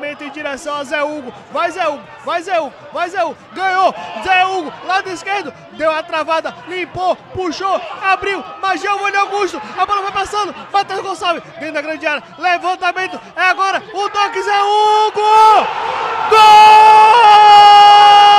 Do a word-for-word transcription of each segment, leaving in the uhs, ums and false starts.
lançamento em direção a Zé Hugo. Vai Zé Hugo, vai Zé Hugo, vai Zé Hugo. Ganhou, Zé Hugo, lado esquerdo. Deu a travada, limpou, puxou, abriu. Magião, olho Augusto. A bola vai passando. Matheus Gonçalves, dentro da grande área. Levantamento, é agora. O toque, Zé Hugo. Gol!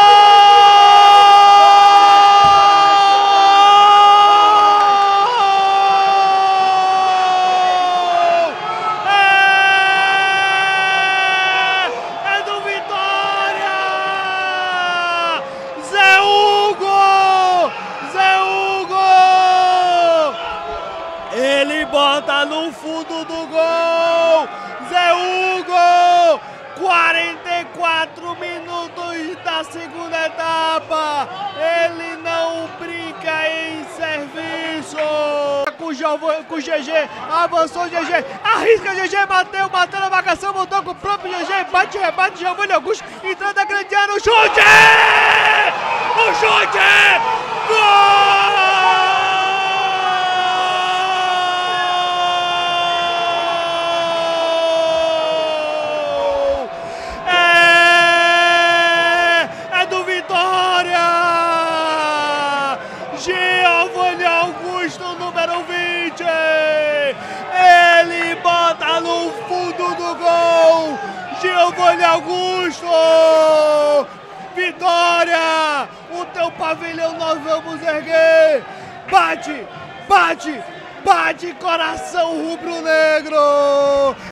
Ele bota no fundo do gol, Zé Hugo, quarenta e quatro minutos da segunda etapa, ele não brinca em serviço. Com o, com o G G, avançou o G G, arrisca o G G, bateu, bateu na marcação, voltou com o próprio G G, bate, rebate, Giovanni Augusto, entrando na grande área, o chute! O chute! Gol! Giovanni Augusto, número vinte, ele bota no fundo do gol, Giovanni Augusto, vitória, o teu pavilhão nós vamos erguer, bate, bate, bate coração rubro-negro,